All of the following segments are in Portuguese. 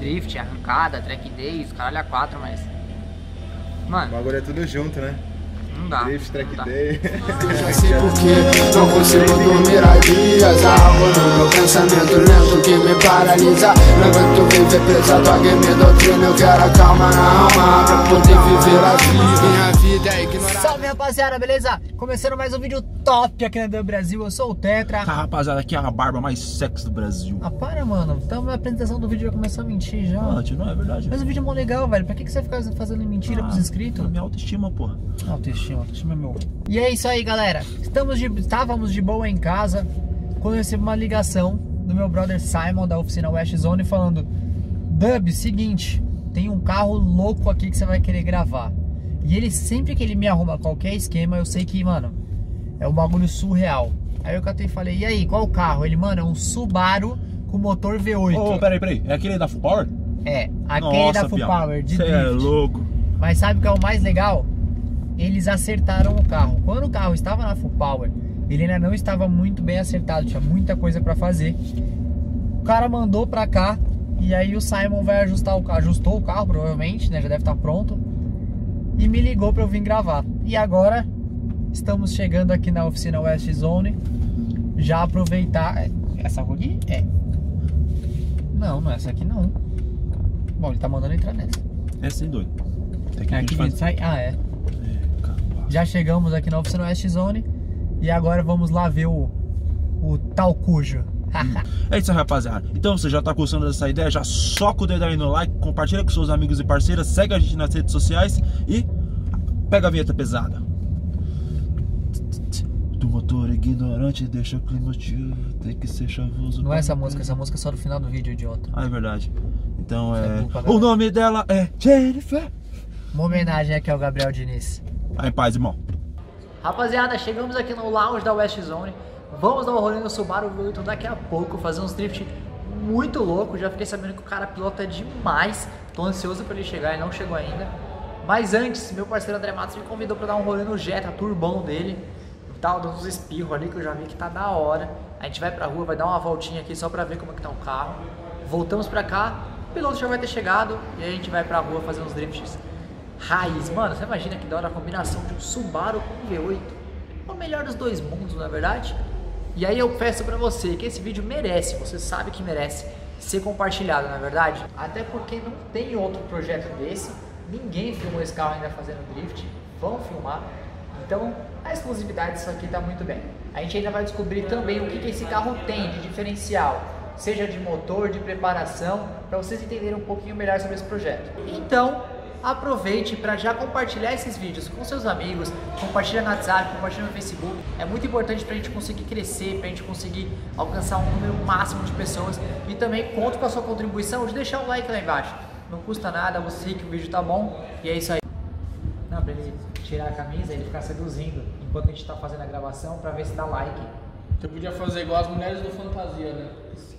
drift, arrancada, track day, os caralho a 4, mas... Mano... O bagulho é tudo junto, né? Não dá. Drift, track day. Já sei porque não consigo dormir há dias. Algo no meu pensamento lento que me paralisa. Não aguento viver preso, tua game doutrina. Eu quero a calma na alma pra poder viver a vida. Minha vida é ignorada. Salve, rapaziada, beleza? Começando mais um vídeo top aqui na do Brasil. Eu sou o Tetra. Tá, rapaziada, aqui é a barba mais sexy do Brasil. Ah, para, mano. Então na apresentação do vídeo já começou a mentir já. Ah, tio, não é verdade. Mas o vídeo é mó legal, velho. Pra que você fica fazendo mentira pros inscritos? Minha autoestima, porra. Autoestima é meu. E é isso aí, galera. Estávamos de boa em casa quando eu recebi uma ligação do meu brother Simon da oficina West Zone falando: Dub, seguinte, tem um carro louco aqui que você vai querer gravar. E ele, sempre que ele me arruma qualquer esquema, eu sei que, mano, é um bagulho surreal. Aí eu catei e falei: e aí, qual o carro? Ele, mano, é um Subaru com motor V8. Ô, peraí. É aquele da Full Power? É, aquele da Full Power, de drift. Você é louco. Mas sabe o que é o mais legal? Eles acertaram o carro. Quando o carro estava na Full Power, ele ainda não estava muito bem acertado, tinha muita coisa pra fazer. O cara mandou pra cá e aí o Simon vai ajustar o carro. Ajustou o carro provavelmente, né? Já deve estar pronto. E me ligou pra eu vir gravar. E agora estamos chegando aqui na oficina West Zone. Já aproveitar. Essa rua aqui? É. Não é essa aqui não. Bom, ele tá mandando entrar nessa. É sem doido. É aqui dentro sai. Ah, é. Já chegamos aqui na oficina West Zone e agora vamos lá ver o tal cujo. É isso aí, rapaziada. Então você já tá gostando dessa ideia? Já soca o dedo aí no like, compartilha com seus amigos e parceiras, segue a gente nas redes sociais e pega a vinheta pesada. Do motor ignorante deixa o clima tio, tem que ser chavoso. Não é essa música é só do final do vídeo, idiota. Ah, é verdade. Então o nome dela é Jennifer. Uma homenagem aqui ao Gabriel Diniz. Vai em paz, irmão. Rapaziada, chegamos aqui no lounge da West Zone. Vamos dar um rolê no Subaru V8 daqui a pouco, fazer uns drift muito louco. Já fiquei sabendo que o cara pilota demais. Tô ansioso pra ele chegar, ele não chegou ainda. Mas antes, meu parceiro André Matos me convidou pra dar um rolê no Jetta, turbão dele. Tá dando uns espirros ali que eu já vi que tá da hora. A gente vai pra rua, vai dar uma voltinha aqui só pra ver como é que tá o carro. Voltamos pra cá, o piloto já vai ter chegado e aí a gente vai pra rua fazer uns drifts raiz. Mano, você imagina que da hora a combinação de um Subaru com um V8. O melhor dos dois mundos, não é verdade? E aí eu peço pra você que esse vídeo merece, você sabe que merece ser compartilhado, não é verdade? Até porque não tem outro projeto desse, ninguém filmou esse carro ainda fazendo drift, vão filmar. Então a exclusividade disso aqui tá muito bem. A gente ainda vai descobrir também o que esse carro tem de diferencial, seja de motor, de preparação, para vocês entenderem um pouquinho melhor sobre esse projeto. Então aproveite para já compartilhar esses vídeos com seus amigos, compartilha no WhatsApp, compartilha no Facebook. É muito importante para a gente conseguir crescer, para a gente conseguir alcançar um número máximo de pessoas. E também conto com a sua contribuição de deixar um like lá embaixo. Não custa nada, você que o vídeo tá bom. E é isso aí. Não, para ele tirar a camisa, ele ficar seduzindo enquanto a gente tá fazendo a gravação para ver se dá like. Você podia fazer igual as mulheres do Fantasia, né?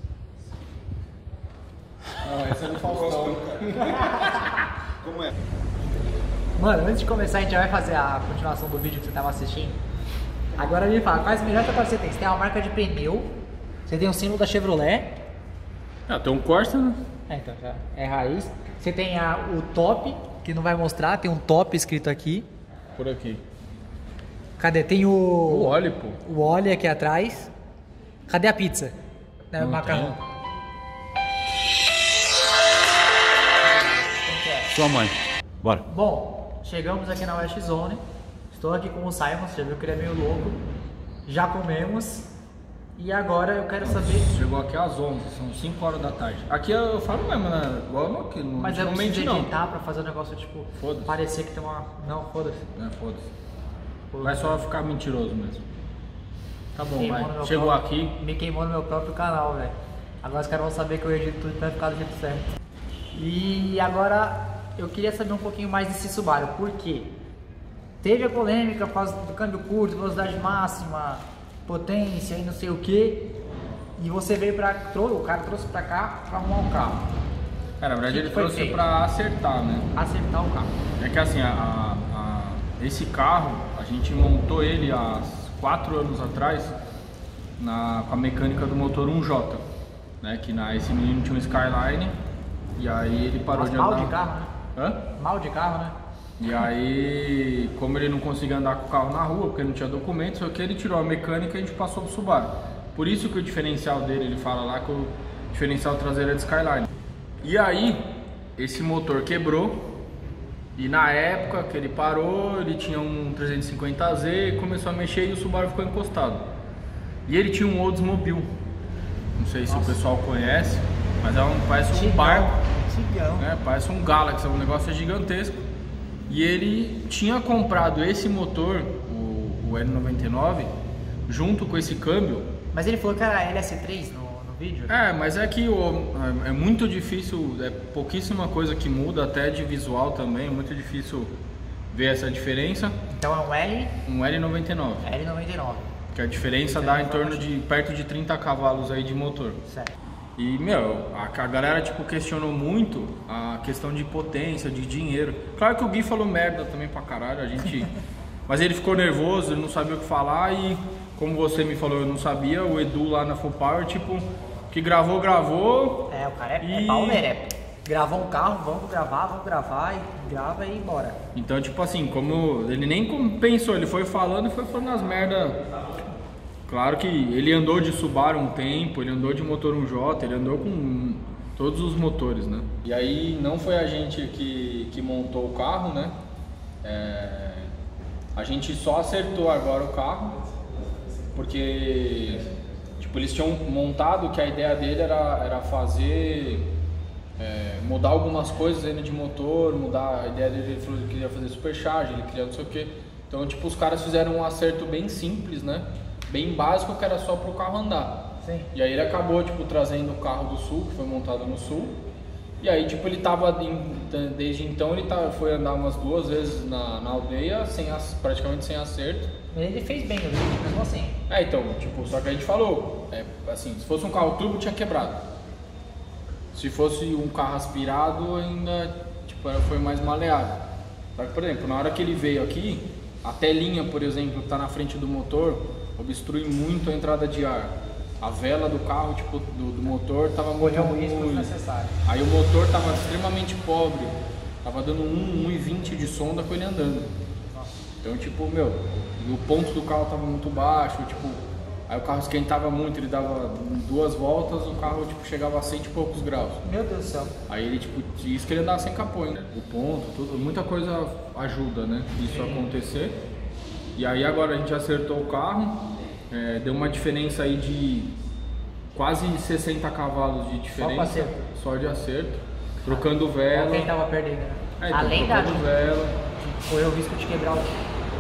Não, essa é do Faustão. Como é? Mano, antes de começar a gente já vai fazer a continuação do vídeo que você tava assistindo. Agora me fala, quais melhores trabalhos você tem? Você tem uma marca de pneu, você tem um símbolo da Chevrolet. Ah, tem um Corsa, né? Então já é raiz. Você tem o top, que não vai mostrar, tem um top escrito aqui. Por aqui. Cadê? Tem O óleo, pô. o óleo aqui atrás. Cadê a pizza? É o macarrão. Sua mãe. Bora. Bom, chegamos aqui na West Zone. Estou aqui com o Simon, você já viu que ele é meio louco. Já comemos. E agora eu quero saber... Chegou aqui às 11, são 5 horas da tarde. Aqui eu falo mesmo, né? Igual no aqui, no Mas eu momento preciso não. editar pra fazer um negócio tipo... Foda-se. Parecer que tem uma... Não, foda-se. É, foda-se. Vai só ficar mentiroso mesmo. Tá bom, Queimou no vai. meu Chegou próprio- aqui. Me queimou no meu próprio canal, velho. Agora os caras vão saber que eu edito tudo pra ficar do jeito certo. E agora eu queria saber um pouquinho mais desse Subaru. Por quê? Teve a polêmica por causa do câmbio curto, velocidade máxima, potência e não sei o que. E você veio o cara trouxe pra cá pra arrumar um carro. Cara, na verdade Que ele foi trouxe feito? pra acertar, né? Acertar o carro. É que assim, esse carro, a gente montou ele há 4 anos atrás com a mecânica do motor 1J, né? Que esse menino tinha um Skyline E aí ele parou Nossa, de mal andar. de carro, né? Hã? Mal de carro, né? E aí, como ele não conseguia andar com o carro na rua, porque não tinha documento, só que ele tirou a mecânica e a gente passou pro Subaru. Por isso que o diferencial dele, ele fala lá que o diferencial traseiro é de Skyline. E aí, esse motor quebrou. E na época que ele parou, ele tinha um 350Z, começou a mexer e o Subaru ficou encostado. E ele tinha um Oldsmobile. Não sei se o pessoal conhece, mas parece um barco. Tigão. Né? Parece um Galaxy, um negócio gigantesco. E ele tinha comprado esse motor, o N99, junto com esse câmbio. Mas ele falou que era LS3 no vídeo? É, mas é que é muito difícil, é pouquíssima coisa que muda, até de visual também, é muito difícil ver essa diferença. Então é Um L99. L99. Que a diferença dá em torno de perto de 30 cavalos aí de motor. Certo. E, meu, a galera, tipo, questionou muito a questão de potência, de dinheiro. Claro que o Gui falou merda também pra caralho, a gente... Mas ele ficou nervoso, ele não sabia o que falar e, como você me falou, eu não sabia, o Edu lá na Full Power, tipo, que gravou... É, o cara é Palmer, Gravou um carro, vamos gravar e grava e bora. Então, tipo assim, como ele nem pensou, ele foi falando as merdas. Claro que ele andou de Subaru um tempo, ele andou de motor 1J, ele andou com todos os motores, né? E aí não foi a gente que montou o carro, né? A gente só acertou agora o carro, porque tipo, eles tinham montado que a ideia dele era fazer, mudar algumas coisas ainda de motor, mudar a ideia dele, ele falou que queria fazer supercharge, ele queria não sei o que. Então tipo, os caras fizeram um acerto bem simples, né? Bem básico, que era só para o carro andar. Sim. E aí ele acabou tipo trazendo o carro do Sul, que foi montado no Sul. E aí tipo ele tava desde então ele foi andar umas 2 vezes na aldeia praticamente sem acerto. Ele fez bem o vídeo, mesmo assim. Então, tipo, só que a gente falou, assim, se fosse um carro turbo tinha quebrado. Se fosse um carro aspirado ainda tipo foi mais maleável. Só que, por exemplo, na hora que ele veio aqui, a telinha, por exemplo, que tá na frente do motor, obstrui muito a entrada de ar. A vela do carro, tipo, do motor tava muito ruim. Aí o motor tava extremamente pobre. Tava dando 1,20 de sonda com ele andando. Então, tipo, meu, o ponto do carro tava muito baixo, tipo, aí o carro esquentava muito, ele dava 2 voltas, o carro, tipo, chegava a 100 e poucos graus. Meu Deus do céu. Aí ele, tipo, isso que ele andava sem capô, né? O ponto, tudo, muita coisa ajuda, né? Isso acontecer. E aí agora a gente acertou o carro, deu uma diferença aí de quase 60 cavalos de diferença. Só de acerto. Trocando vela. Quem tava perdendo, né? Então, além trocando vela. Correr o risco de quebrar o...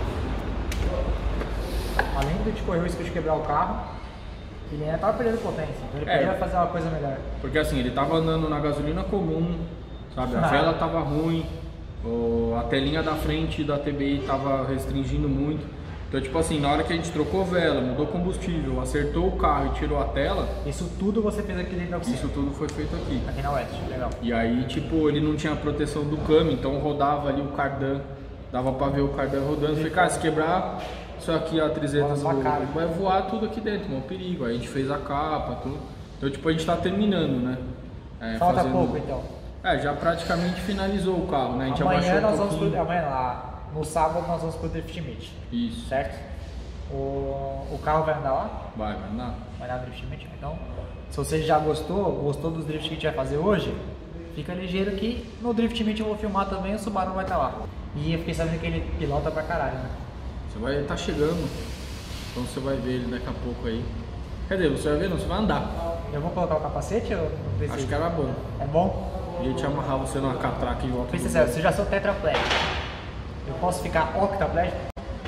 Além de correr o risco de quebrar o carro, ele ainda tava perdendo potência. Então ele podia fazer uma coisa melhor. Porque assim, ele tava andando na gasolina comum, sabe? A vela tava ruim, a telinha da frente da TBI tava restringindo muito. Então, tipo assim, na hora que a gente trocou vela, mudou combustível, acertou o carro e tirou a tela... Isso tudo você fez aqui dentro da oficina? Isso tudo foi feito aqui. Aqui na Oeste, legal. E aí, tipo, ele não tinha proteção do câmbio, então rodava ali o cardan, dava pra ver o cardan rodando. Falei, cara, se quebrar isso aqui, a trizeta vai voar tudo aqui dentro, é um perigo. Aí a gente fez a capa, tudo. Então, tipo, a gente tá terminando, né? Falta pouco, então. Já praticamente finalizou o carro, né? A gente amanhã nós vamos pro... Amanhã lá. No sábado nós vamos pro Drift Meet. Isso. Certo? O carro vai andar lá? Vai andar. Vai andar no Drift Meet. Então, se você já gostou dos drifts que a gente vai fazer hoje, fica ligeiro que no Drift Meet eu vou filmar também, o Subaru vai estar lá. E eu fiquei sabendo que ele pilota pra caralho, né? Você vai estar chegando, então você vai ver ele daqui a pouco aí. Quer dizer, você vai ver não, você vai andar. Eu vou colocar o capacete ou não precisa? Acho que era bom. É bom? E eu te amarrar você numa catraca e volta. Pensa sério, se eu já sou tetraplégico, eu posso ficar octaplégico?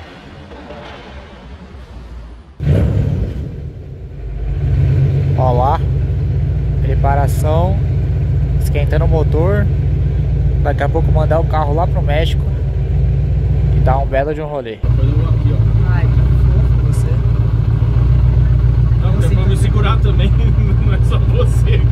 Ó lá, preparação, esquentando o motor, daqui a pouco mandar o carro lá pro México e dar um belo de um rolê. Aqui, ó. Ai, que fofo você. Não, tem pra me segurar também, não é só você.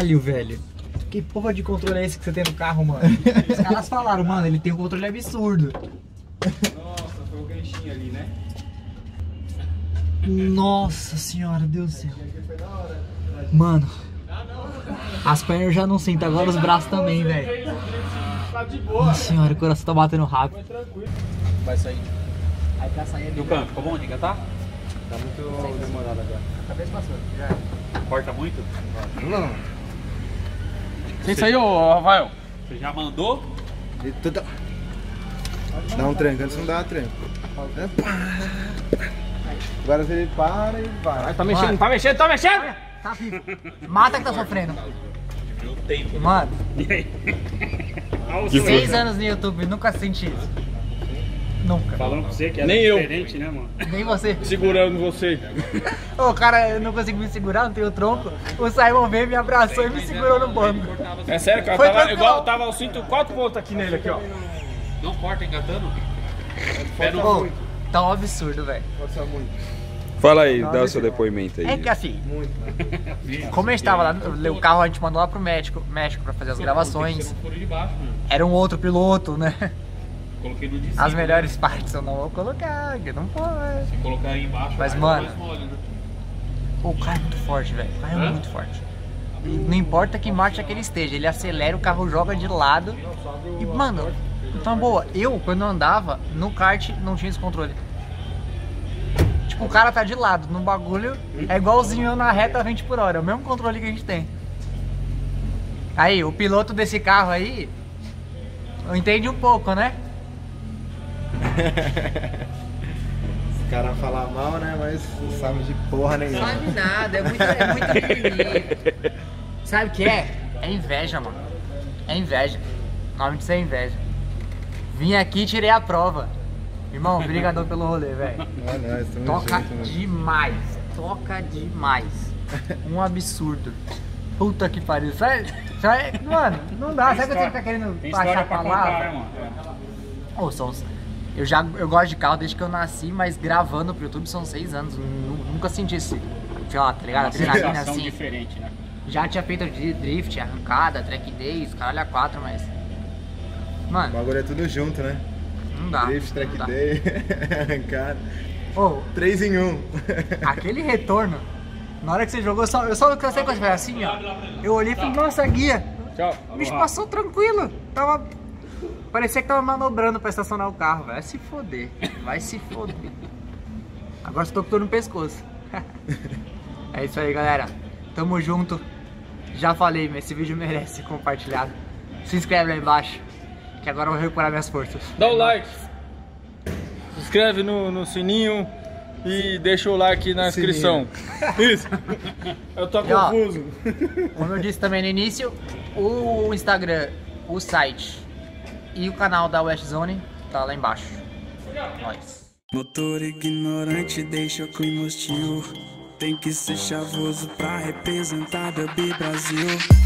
Caralho, velho. Que porra de controle é esse que você tem no carro, mano? Os caras falaram, mano, ele tem um controle absurdo. Nossa, foi o ganchinho ali, né? Nossa senhora, Deus do céu. Mano, as pernas eu já não sinto, agora os braços também, velho. Tá de boa. Nossa senhora, o coração tá batendo rápido. Vai sair. Aí pra sair E o câmbio, ficou bom de engatar? Tá muito demorado agora. A cabeça passou, já. Corta muito? Não. Quem saiu, Rafael? Você já mandou? E tudo... Dá um tranco, antes não dá tranco. Agora ele para e vai. Tá mexendo, tá mexendo, tá mexendo! Tá vivo. Mata que tá sofrendo. Viu o tempo. Mano, Olha o 6 seu. anos no YouTube, nunca senti isso. Nunca. Falando pra você que era Nem eu. diferente, né, mano? Nem você. Segurando você. Ô, cara, eu não consigo me segurar, não tenho tronco. O Simon veio, me abraçou e me segurou no banco. É sério, cara, Foi tava tranquilo. igual, tava o cinto 4 pontos aqui nele, aqui, ó. Não corta engatando? Ô, tá um absurdo, velho. Fala aí, dá o seu depoimento aí. É que assim, como a gente tava lá, o carro a gente mandou lá pro México pra fazer as gravações. Não furo de baixo, mano. Era um outro piloto, né? Coloquei no de cima. As melhores partes eu não vou colocar, que não pode. Se colocar aí embaixo, Mas, vai mano, mais mole, né? O carro é muito forte, velho. O carro é Hã? muito forte. E não importa que marcha que ele esteja, ele acelera, o carro joga de lado. E, mano, então boa, eu quando eu andava no kart não tinha esse controle. Tipo, o cara tá de lado no bagulho, é igualzinho eu na reta 20 por hora, é o mesmo controle que a gente tem. Aí, o piloto desse carro aí, eu entendi um pouco, né? Os caras falam mal, né? Mas não sabem de porra Não nenhuma. sabe nada, é muito mimimi. Sabe o que é? É inveja, mano. É inveja. O nome disso é inveja. Vim aqui e tirei a prova. Irmão, brigadão pelo rolê, velho. É nóis, tamo Toca junto, mano. demais. Toca demais. Um absurdo. Puta que pariu. Mano, não dá. Sabe que você fica querendo Tem baixar história a pra palavra? contar, né, mano? Ô, eu gosto de carro desde que eu nasci, mas gravando pro YouTube são 6 anos. Nunca senti esse, sei lá, tá ligado? Uma Adrenalina sensação assim. diferente, né? Já tinha feito de drift, arrancada, track days, caralho a 4, mas. O Mano, bagulho é tudo junto, né? não dá. Drift, não track dá. day, arrancada. Ô, 3 em 1. aquele retorno, na hora que você jogou, eu só cansei com as velhas assim, ó. Eu olhei e falei, nossa, guia. Tchau. O bicho passou tranquilo. Parecia que tava manobrando pra estacionar o carro, velho. Vai se foder. Vai se foder. Agora estou com dor no pescoço. É isso aí, galera. Tamo junto. Já falei, mas esse vídeo merece ser compartilhado. Se inscreve lá embaixo, que agora eu vou recuperar minhas forças. Dá o like. Se inscreve no sininho e deixa o like na inscrição. Isso. Eu tô E, ó, confuso. Como eu disse também no início, o Instagram, o site e o canal da West Zone tá lá embaixo. Nós. Motor ignorante deixa o clima hostil. Tem que ser chavoso pra representar Derby Brasil.